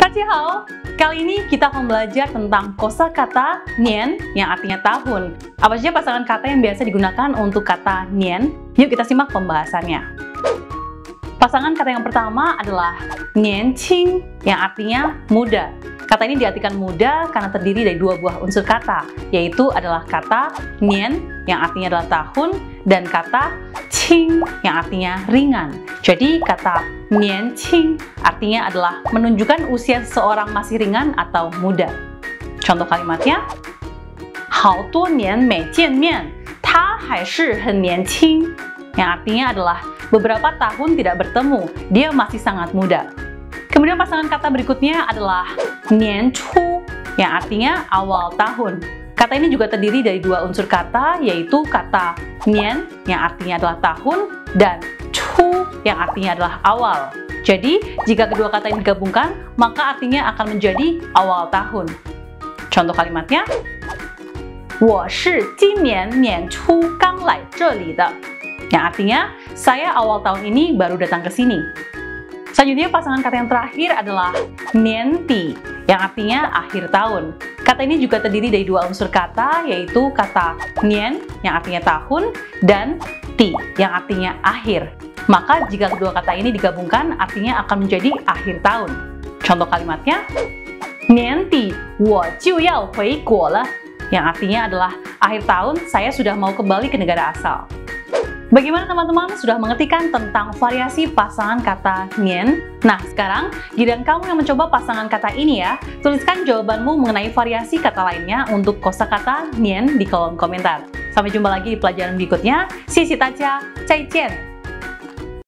Hao, kali ini kita akan belajar tentang kosakata nian yang artinya tahun. Apa saja pasangan kata yang biasa digunakan untuk kata nian? Yuk kita simak pembahasannya. Pasangan kata yang pertama adalah nianqing yang artinya muda. Kata ini diartikan muda karena terdiri dari dua buah unsur kata, yaitu adalah kata nian yang artinya adalah tahun dan kata qing yang artinya ringan. Jadi kata nianqing artinya adalah menunjukkan usia seseorang masih ringan atau muda. Contoh kalimatnya, 好多年没见面，他还是很年轻. Yang artinya adalah beberapa tahun tidak bertemu, dia masih sangat muda. Kemudian pasangan kata berikutnya adalah nianchu yang artinya awal tahun. Kata ini juga terdiri dari dua unsur kata, yaitu kata nian yang artinya adalah tahun dan chu yang artinya adalah awal. Jadi, jika kedua kata ini digabungkan, maka artinya akan menjadi awal tahun. Contoh kalimatnya, 我是今年年初刚来这里的. Yang artinya, saya awal tahun ini baru datang ke sini. Selanjutnya pasangan kata yang terakhir adalah nianti yang artinya akhir tahun. Kata ini juga terdiri dari dua unsur kata, yaitu kata nian yang artinya tahun dan ti yang artinya akhir. Maka jika kedua kata ini digabungkan artinya akan menjadi akhir tahun. Contoh kalimatnya, 年底我就要回国了. Yang artinya adalah akhir tahun saya sudah mau kembali ke negara asal. Bagaimana teman-teman? Sudah mengerti kan tentang variasi pasangan kata nian? Nah, sekarang giliran kamu yang mencoba pasangan kata ini ya. Tuliskan jawabanmu mengenai variasi kata lainnya untuk kosakata nian di kolom komentar. Sampai jumpa lagi di pelajaran berikutnya. 谢谢大家，再见。